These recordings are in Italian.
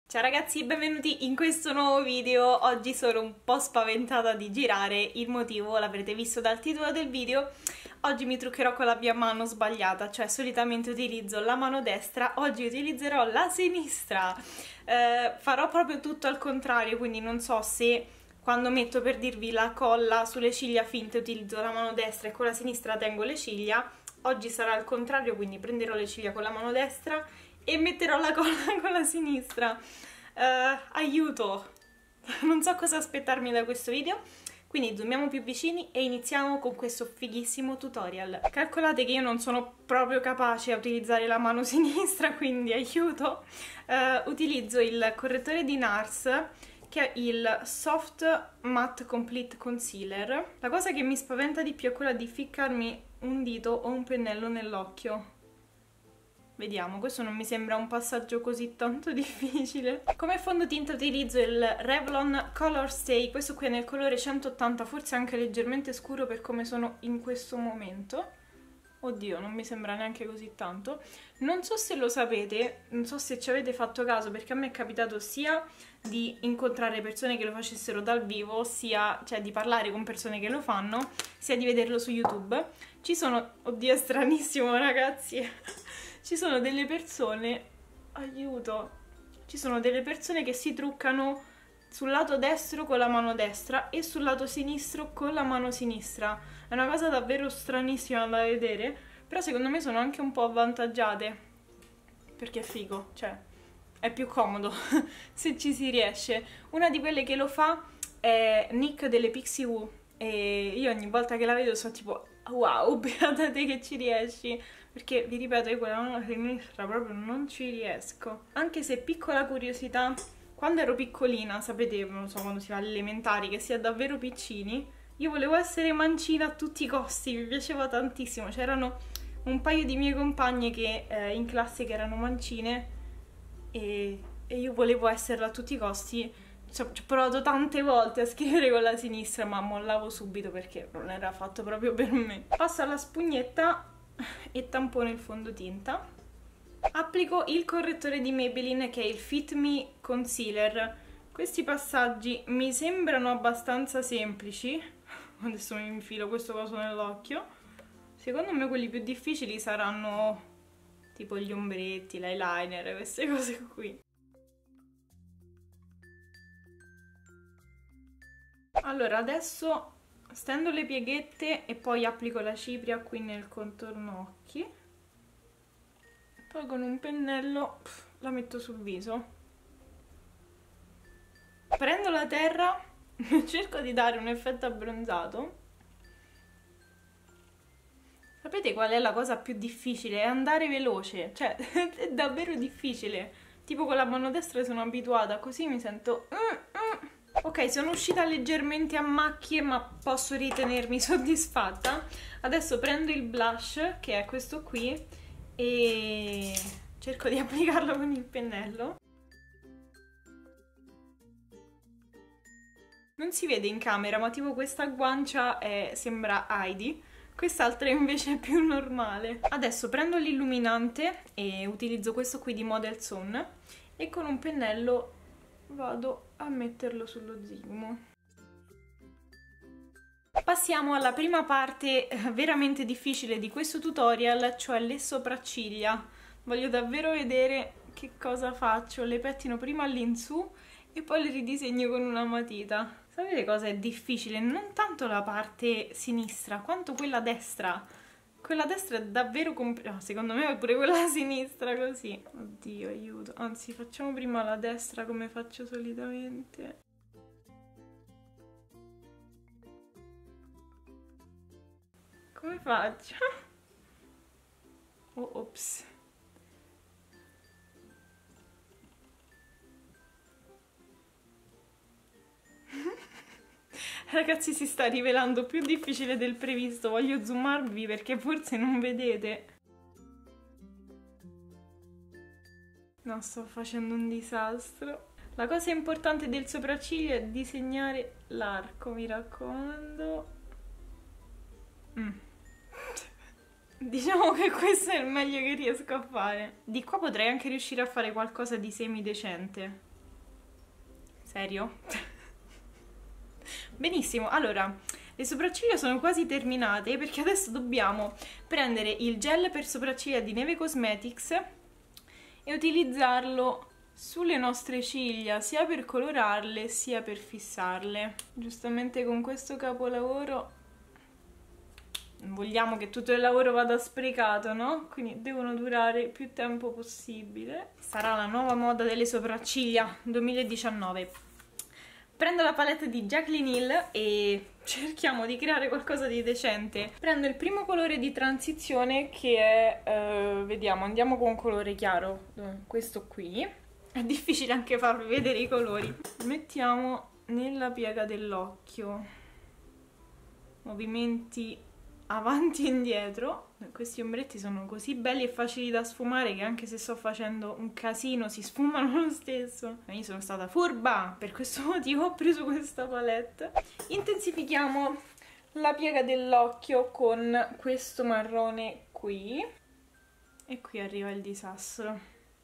Ciao ragazzi, benvenuti in questo nuovo video. Oggi sono un po' spaventata di girare, il motivo l'avrete visto dal titolo del video. Oggi mi truccherò con la mia mano sbagliata, cioè solitamente utilizzo la mano destra, oggi utilizzerò la sinistra. Farò proprio tutto al contrario, quindi non so se quando metto, per dirvi, la colla sulle ciglia finte utilizzo la mano destra e con la sinistra tengo le ciglia. Oggi sarà al contrario, quindi prenderò le ciglia con la mano destra e metterò la colla con la sinistra. Aiuto! Non so cosa aspettarmi da questo video, quindi zoomiamo più vicini e iniziamo con questo fighissimo tutorial. Calcolate che io non sono proprio capace a utilizzare la mano sinistra, quindi aiuto! Utilizzo il correttore di NARS, che è il Soft Matte Complete Concealer. La cosa che mi spaventa di più è quella di ficcarmi un dito o un pennello nell'occhio. Vediamo, questo non mi sembra un passaggio così tanto difficile. Come fondotinta utilizzo il Revlon Color Stay, questo qui è nel colore 180, forse anche leggermente scuro per come sono in questo momento. Oddio, non mi sembra neanche così tanto. Non so se lo sapete, non so se ci avete fatto caso, perché a me è capitato sia di incontrare persone che lo facessero dal vivo, sia, cioè, di parlare con persone che lo fanno, sia di vederlo su YouTube. Ci sono... Oddio, è stranissimo, ragazzi! Ci sono delle persone... Aiuto! Ci sono delle persone che si truccano sul lato destro con la mano destra e sul lato sinistro con la mano sinistra. È una cosa davvero stranissima da vedere, però secondo me sono anche un po' avvantaggiate, perché è figo, cioè è più comodo se ci si riesce. Una di quelle che lo fa è Nick delle Pixie Woo e io ogni volta che la vedo sono tipo wow, beata te che ci riesci, perché vi ripeto, io con la mano sinistra proprio non ci riesco. Anche se, piccola curiosità, quando ero piccolina, sapete, non so, quando si va alle elementari, che si è davvero piccini, io volevo essere mancina a tutti i costi, mi piaceva tantissimo. C'erano un paio di mie compagne che in classe che erano mancine e io volevo esserla a tutti i costi. Ci ho provato tante volte a scrivere con la sinistra, ma mollavo subito perché non era fatto proprio per me. Passo alla spugnetta e tampono il fondotinta. Applico il correttore di Maybelline, che è il Fit Me Concealer. Questi passaggi mi sembrano abbastanza semplici. Adesso mi infilo questo coso nell'occhio. Secondo me quelli più difficili saranno tipo gli ombretti, l'eyeliner, queste cose qui. Allora, adesso stendo le pieghette e poi applico la cipria qui nel contorno occhi. Poi con un pennello la metto sul viso. Prendo la terra, cerco di dare un effetto abbronzato. Sapete qual è la cosa più difficile? È andare veloce, cioè è davvero difficile. Tipo con la mano destra sono abituata, così mi sento... Ok, sono uscita leggermente a macchie, ma posso ritenermi soddisfatta. Adesso prendo il blush, che è questo qui, e cerco di applicarlo con il pennello. Non si vede in camera, ma tipo questa guancia sembra Heidi, quest'altra invece è più normale. Adesso prendo l'illuminante e utilizzo questo qui di Model Zone e con un pennello vado a metterlo sullo zigomo. Passiamo alla prima parte veramente difficile di questo tutorial, cioè le sopracciglia. Voglio davvero vedere che cosa faccio. Le pettino prima all'insù e poi le ridisegno con una matita. Sapete cosa è difficile? Non tanto la parte sinistra quanto quella destra. Quella destra è davvero complicata, secondo me è pure quella sinistra così. Oddio, aiuto. Anzi, facciamo prima la destra come faccio solitamente. Come faccio? Oh, ops. Ragazzi, si sta rivelando più difficile del previsto. Voglio zoomarvi perché forse non vedete. No, sto facendo un disastro. La cosa importante del sopracciglio è disegnare l'arco, mi raccomando. Diciamo che questo è il meglio che riesco a fare. Di qua potrei anche riuscire a fare qualcosa di semidecente. Serio? Benissimo, allora, le sopracciglia sono quasi terminate perché adesso dobbiamo prendere il gel per sopracciglia di Neve Cosmetics e utilizzarlo sulle nostre ciglia, sia per colorarle sia per fissarle. Giustamente con questo capolavoro non vogliamo che tutto il lavoro vada sprecato, no? Quindi devono durare il più tempo possibile. Sarà la nuova moda delle sopracciglia 2019. Prendo la palette di Jaclyn Hill e cerchiamo di creare qualcosa di decente. Prendo il primo colore di transizione che è, vediamo, andiamo con un colore chiaro, questo qui. È difficile anche farvi vedere i colori. Mettiamo nella piega dell'occhio movimenti avanti e indietro. Questi ombretti sono così belli e facili da sfumare che anche se sto facendo un casino si sfumano lo stesso. Io sono stata furba, per questo motivo ho preso questa palette. Intensifichiamo la piega dell'occhio con questo marrone qui e qui arriva il disastro.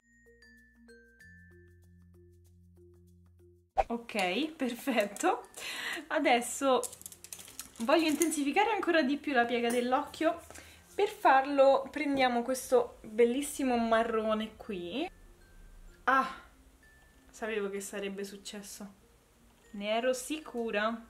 Ok, perfetto. Adesso voglio intensificare ancora di più la piega dell'occhio. Per farlo prendiamo questo bellissimo marrone qui. Ah, sapevo che sarebbe successo. Ne ero sicura.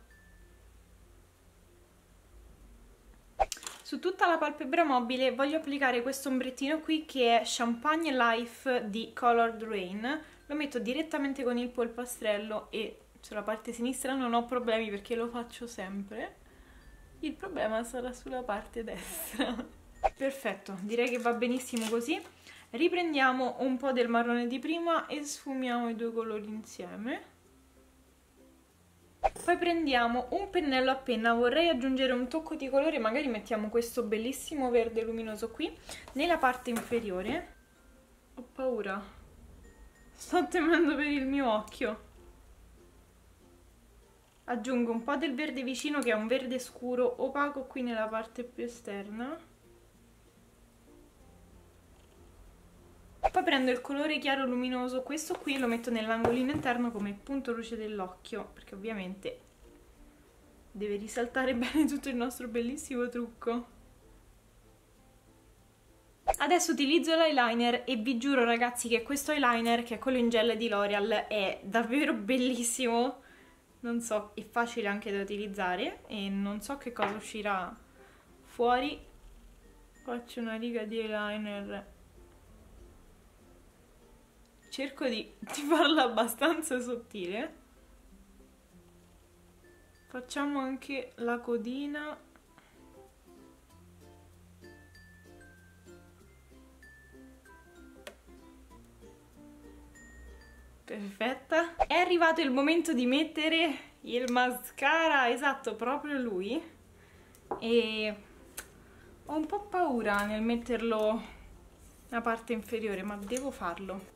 Su tutta la palpebra mobile voglio applicare questo ombrettino qui che è Champagne Life di Colored Rain. Lo metto direttamente con il polpastrello e sulla parte sinistra non ho problemi perché lo faccio sempre. Il problema sarà sulla parte destra. Perfetto, direi che va benissimo così. Riprendiamo un po' del marrone di prima e sfumiamo i due colori insieme. Poi prendiamo un pennello a penna, vorrei aggiungere un tocco di colore, magari mettiamo questo bellissimo verde luminoso qui, nella parte inferiore. Ho paura, sto temendo per il mio occhio. Aggiungo un po' del verde vicino che è un verde scuro opaco qui nella parte più esterna. Poi prendo il colore chiaro luminoso, questo qui lo metto nell'angolino interno come punto luce dell'occhio, perché ovviamente deve risaltare bene tutto il nostro bellissimo trucco. Adesso utilizzo l'eyeliner e vi giuro ragazzi che questo eyeliner, che è quello in gel di L'Oreal, è davvero bellissimo. Non so, è facile anche da utilizzare e non so che cosa uscirà fuori. Faccio una riga di eyeliner. Cerco di farla abbastanza sottile. Facciamo anche la codina. Perfetta. È arrivato il momento di mettere il mascara, esatto, proprio lui. E ho un po' paura nel metterlo nella parte inferiore, ma devo farlo.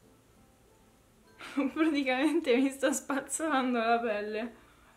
Praticamente mi sto spazzolando la pelle.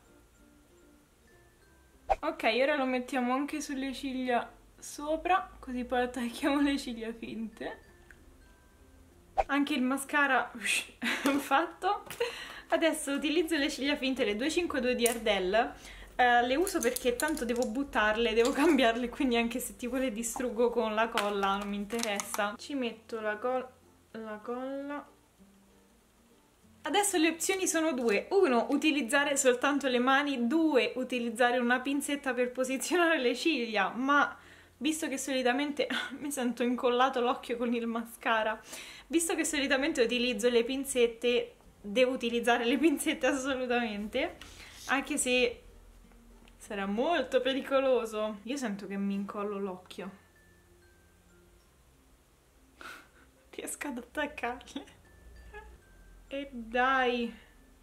Ok, ora lo mettiamo anche sulle ciglia sopra, così poi attacchiamo le ciglia finte. Anche il mascara fatto. Adesso utilizzo le ciglia finte, le 252 di Ardell. Le uso perché tanto devo buttarle, devo cambiarle, quindi anche se tipo le distruggo con la colla non mi interessa. Ci metto la colla. Adesso le opzioni sono due: 1, utilizzare soltanto le mani, 2, utilizzare una pinzetta per posizionare le ciglia, ma visto che solitamente mi sento incollato l'occhio con il mascara, visto che solitamente utilizzo le pinzette, devo utilizzare le pinzette assolutamente, anche se sarà molto pericoloso. Io sento che mi incollo l'occhio. Riesco ad attaccarle. E dai,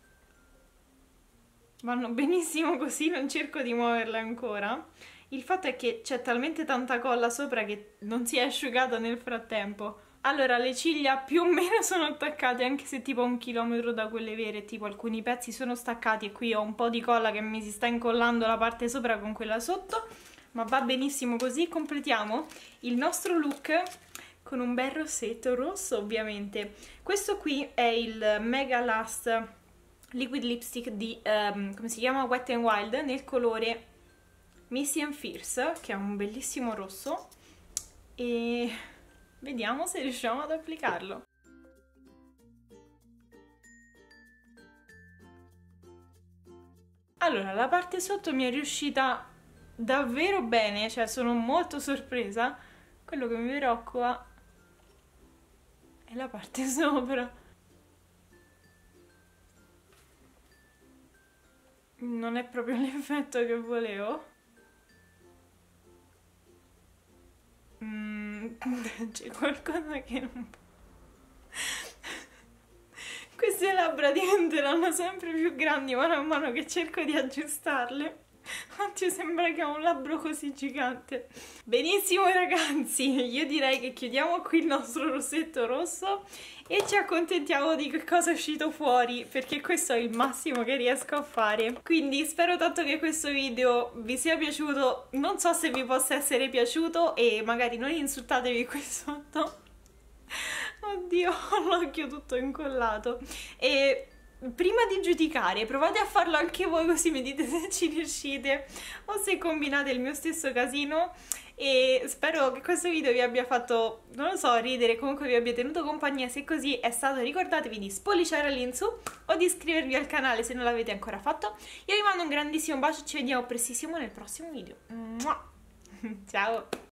vanno benissimo così, non cerco di muoverle ancora. Il fatto è che c'è talmente tanta colla sopra che non si è asciugata nel frattempo. Allora, le ciglia più o meno sono attaccate, anche se tipo a 1 chilometro da quelle vere, tipo alcuni pezzi sono staccati e qui ho un po' di colla che mi si sta incollando la parte sopra con quella sotto, ma va benissimo così. Completiamo il nostro look con un bel rossetto rosso, ovviamente. Questo qui è il Mega Last liquid lipstick di, come si chiama? Wet n Wild, nel colore Missy and Fierce, che è un bellissimo rosso, e vediamo se riusciamo ad applicarlo. Allora, la parte sotto mi è riuscita davvero bene, cioè sono molto sorpresa. Quello che mi preoccupa è la parte sopra. Non è proprio l'effetto che volevo. C'è qualcosa che non... Queste labbra diventeranno sempre più grandi man mano che cerco di aggiustarle. Oddio, sembra che ho un labbro così gigante. Benissimo ragazzi, io direi che chiudiamo qui il nostro rossetto rosso e ci accontentiamo di che cosa è uscito fuori, perché questo è il massimo che riesco a fare. Quindi spero tanto che questo video vi sia piaciuto, non so se vi possa essere piaciuto e magari non insultatevi qui sotto. Oddio, ho l'occhio tutto incollato. E prima di giudicare, provate a farlo anche voi, così mi dite se ci riuscite o se combinate il mio stesso casino. E spero che questo video vi abbia fatto, non lo so, ridere, comunque vi abbia tenuto compagnia. Se così è stato, ricordatevi di spolliciare all'insù o di iscrivervi al canale se non l'avete ancora fatto. Io vi mando un grandissimo bacio e ci vediamo prestissimo nel prossimo video. Ciao!